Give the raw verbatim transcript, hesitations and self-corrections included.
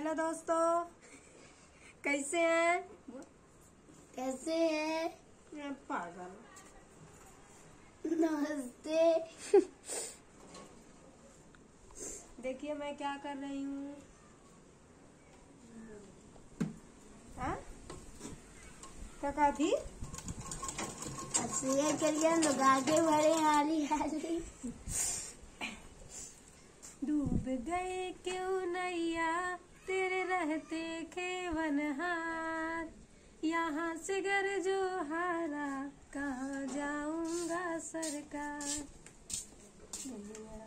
Hello दोस्तों, कैसे हैं? कैसे हैं? पागल। नमस्ते। देखिए मैं क्या कर रही हूँ। हाँ? क्या कहा थी? अच्छी करिए लोग आगे बढ़े हाली हाली। डूब गए क्यों नैया तेरे रहते खेवनहार, यहाँ से घर जो हारा कहाँ जाऊंगा सरकार।